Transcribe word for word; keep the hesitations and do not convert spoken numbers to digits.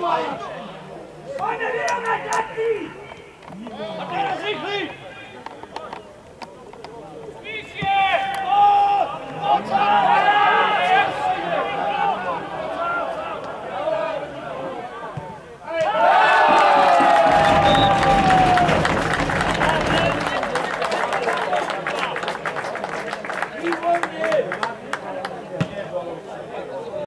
aici! Pane, vy na mňa, A teraz rýchli!